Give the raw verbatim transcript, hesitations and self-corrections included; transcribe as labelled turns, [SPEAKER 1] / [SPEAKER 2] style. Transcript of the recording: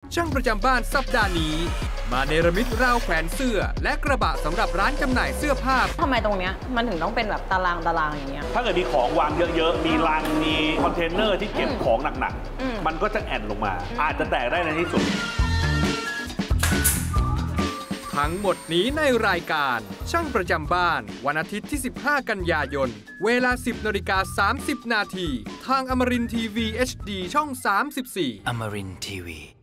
[SPEAKER 1] ช่างประจำบ้านสัปดาห์นี้มาเนรมิตราวแขวนเสื้อและกระบะสำหรับร้านจำหน่ายเสื้อผ้า
[SPEAKER 2] ทำไมตรงเนี้ยมันถึงต้องเป็นแบบตารางตารางอย่างเงี้ย
[SPEAKER 3] ถ้าเกิดมีของวางเยอะๆมีลังมีคอนเทนเนอร์ที่เก็บของหนักๆมันก็จะแอนลงมาอาจจะแตกได้ในที่สุด
[SPEAKER 1] ทั้งหมดนี้ในรายการช่างประจำบ้านวันอาทิตย์ที่สิบห้ากันยายนเวลา สิบนาฬิกาสามสิบนาทีทางอมรินทร์ทีวี เอช ดี ช่องสามสิบสี่
[SPEAKER 4] อมรินทร์ทีวี